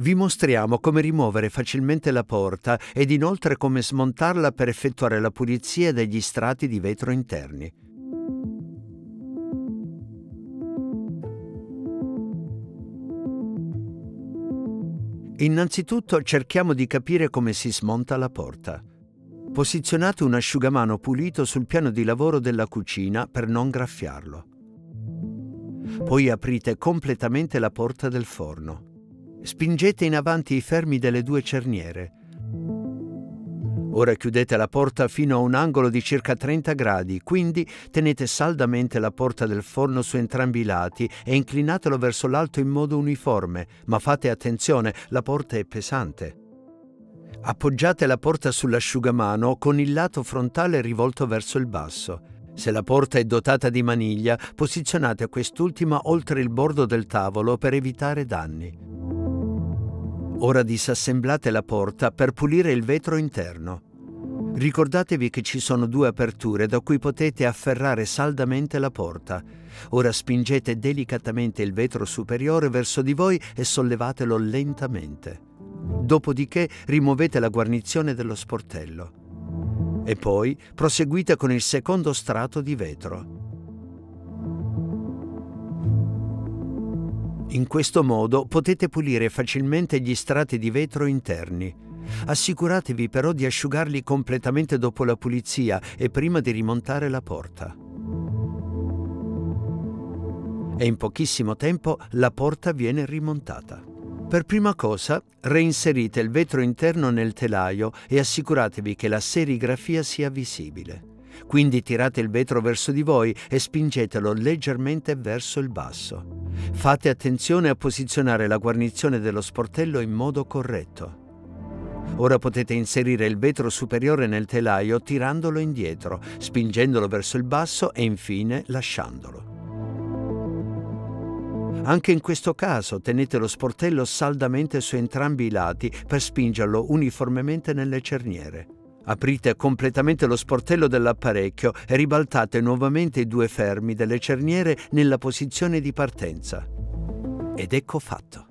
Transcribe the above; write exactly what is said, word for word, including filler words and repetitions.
Vi mostriamo come rimuovere facilmente la porta ed inoltre come smontarla per effettuare la pulizia degli strati di vetro interni. Innanzitutto cerchiamo di capire come si smonta la porta. Posizionate un asciugamano pulito sul piano di lavoro della cucina per non graffiarlo. Poi aprite completamente la porta del forno. Spingete in avanti i fermi delle due cerniere. Ora chiudete la porta fino a un angolo di circa trenta gradi, quindi tenete saldamente la porta del forno su entrambi i lati e inclinatelo verso l'alto in modo uniforme, ma fate attenzione, la porta è pesante. Appoggiate la porta sull'asciugamano con il lato frontale rivolto verso il basso. Se la porta è dotata di maniglia, posizionate quest'ultima oltre il bordo del tavolo per evitare danni. Ora disassemblate la porta per pulire il vetro interno. Ricordatevi che ci sono due aperture da cui potete afferrare saldamente la porta. Ora spingete delicatamente il vetro superiore verso di voi e sollevatelo lentamente. Dopodiché rimuovete la guarnizione dello sportello. E poi proseguite con il secondo strato di vetro. In questo modo potete pulire facilmente gli strati di vetro interni. Assicuratevi però di asciugarli completamente dopo la pulizia e prima di rimontare la porta. E in pochissimo tempo la porta viene rimontata. Per prima cosa, reinserite il vetro interno nel telaio e assicuratevi che la serigrafia sia visibile. Quindi tirate il vetro verso di voi e spingetelo leggermente verso il basso. Fate attenzione a posizionare la guarnizione dello sportello in modo corretto. Ora potete inserire il vetro superiore nel telaio tirandolo indietro, spingendolo verso il basso e infine lasciandolo. Anche in questo caso tenete lo sportello saldamente su entrambi i lati per spingerlo uniformemente nelle cerniere. Aprite completamente lo sportello dell'apparecchio e ribaltate nuovamente i due fermi delle cerniere nella posizione di partenza. Ed ecco fatto.